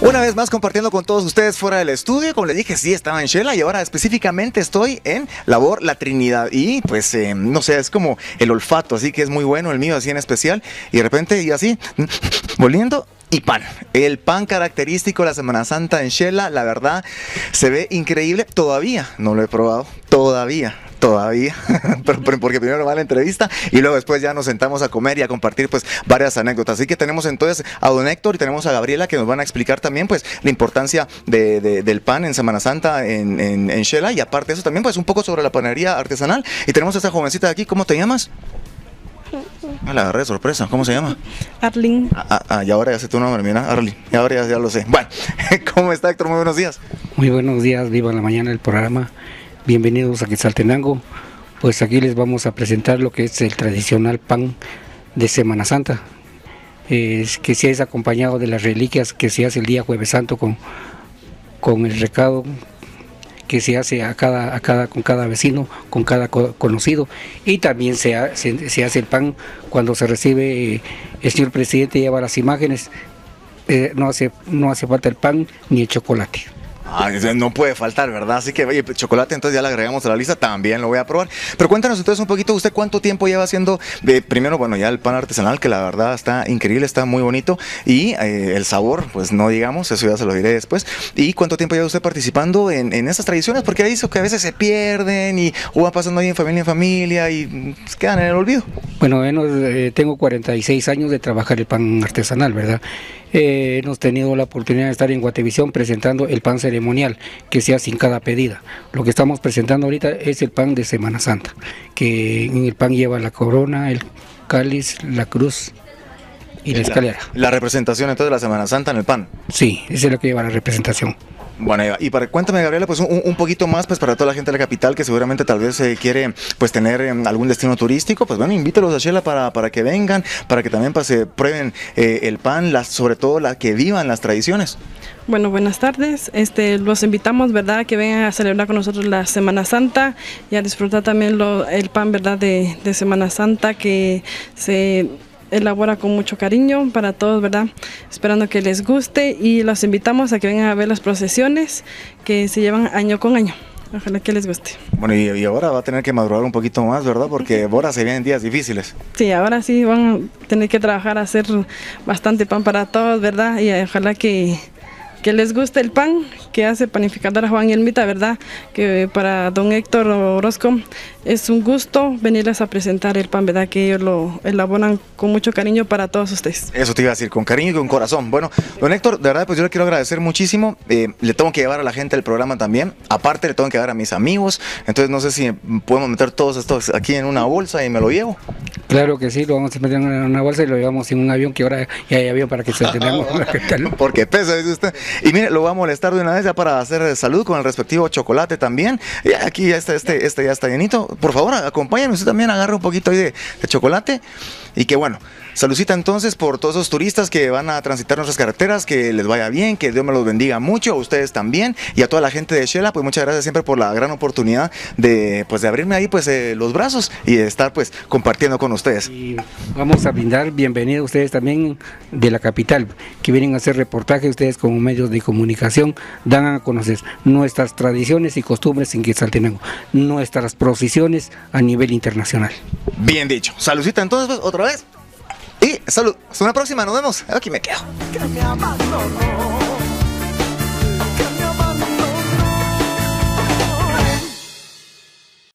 Una vez más compartiendo con todos ustedes fuera del estudio. Como les dije, sí, estaba en Xela y ahora específicamente estoy en Labor La Trinidad. Y pues, no sé, es como el olfato, así que es muy bueno, el mío así en especial. Y de repente, y así, volviendo... Y pan, el pan característico de la Semana Santa en Xela, la verdad, se ve increíble. Todavía no lo he probado, todavía, pero porque primero va la entrevista y luego después ya nos sentamos a comer y a compartir pues varias anécdotas. Así que tenemos entonces a don Héctor y tenemos a Gabriela que nos van a explicar también pues la importancia del pan en Semana Santa en Xela, y aparte de eso también pues un poco sobre la panadería artesanal. Y tenemos a esta jovencita de aquí, ¿cómo te llamas? La agarré de sorpresa, ¿cómo se llama? Arlene. Y ahora ya sé tu nombre, mira, Arlene, y ahora ya lo sé. Bueno, ¿cómo está, Héctor? Muy buenos días. Muy buenos días, viva la mañana del programa. Bienvenidos a Quetzaltenango. Pues aquí les vamos a presentar lo que es el tradicional pan de Semana Santa, que se es acompañado de las reliquias que se hace el día Jueves Santo con el recado que se hace con cada vecino, con cada conocido, y también se hace el pan cuando se recibe el señor presidente, lleva las imágenes. No hace falta el pan ni el chocolate. No puede faltar, ¿verdad? Así que, oye, chocolate, entonces ya le agregamos a la lista, también lo voy a probar. Pero cuéntanos entonces un poquito, ¿usted cuánto tiempo lleva haciendo, primero, bueno, ya el pan artesanal, que la verdad está increíble, está muy bonito, y el sabor, pues no digamos, eso ya se lo diré después. ¿Y cuánto tiempo lleva usted participando en estas tradiciones? Porque hay eso que a veces se pierden y van pasando ahí en familia y pues, quedan en el olvido. Bueno, tengo 46 años de trabajar el pan artesanal, ¿verdad? Hemos tenido la oportunidad de estar en Guatevisión presentando el pan ceremonial que se hace en cada pedida. Lo que estamos presentando ahorita es el pan de Semana Santa, que en el pan lleva la corona, el cáliz, la cruz y la escalera. La representación entonces de la Semana Santa en el pan. Sí, esa es lo que lleva la representación. Bueno, y cuéntame, Gabriela, pues un poquito más pues para toda la gente de la capital que seguramente tal vez quiere pues tener algún destino turístico, pues bueno, invítalos a Xela para que vengan, para que también pues, prueben el pan, sobre todo la que vivan las tradiciones. Bueno, buenas tardes. Los invitamos, ¿verdad?, que vengan a celebrar con nosotros la Semana Santa y a disfrutar también el pan, ¿verdad?, de Semana Santa, que se elabora con mucho cariño para todos, ¿verdad? Esperando que les guste, y los invitamos a que vengan a ver las procesiones que se llevan año con año. Ojalá que les guste. Bueno, y ahora va a tener que madurar un poquito más, ¿verdad? Porque ahora se vienen días difíciles. Sí, ahora sí van a tener que trabajar a hacer bastante pan para todos, ¿verdad? Y ojalá que les guste el pan que hace Panificadora Juan y Elmita, ¿verdad? Que para don Héctor Orozco es un gusto venirles a presentar el pan, ¿verdad? Que ellos lo elaboran con mucho cariño para todos ustedes. Eso te iba a decir, con cariño y con corazón. Bueno, don Héctor, de verdad, pues yo le quiero agradecer muchísimo. Le tengo que llevar a la gente del programa también. Aparte, le tengo que dar a mis amigos. Entonces, no sé si podemos meter todos estos aquí en una bolsa y me lo llevo. Claro que sí, lo vamos a meter en una bolsa y lo llevamos en un avión, que ahora ya hay avión para que se tengamos. Porque pesa, dice usted. Y mire, lo voy a molestar de una vez ya para hacer salud con el respectivo chocolate también. Y aquí ya está, este ya está llenito. Por favor, acompáñame usted también, agarre un poquito ahí de chocolate. Y que bueno, saludcita entonces por todos esos turistas que van a transitar nuestras carreteras, que les vaya bien, que Dios me los bendiga mucho, a ustedes también, y a toda la gente de Xela, pues muchas gracias siempre por la gran oportunidad de abrirme ahí pues los brazos y de estar pues compartiendo con ustedes. Y vamos a brindar bienvenida a ustedes también de la capital, que vienen a hacer reportajes. Ustedes como medios de comunicación dan a conocer nuestras tradiciones y costumbres en Quetzaltenango, nuestras procesiones a nivel internacional. Bien dicho, saludcita entonces pues, otra vez. Y salud, hasta una próxima, nos vemos. Aquí me quedo.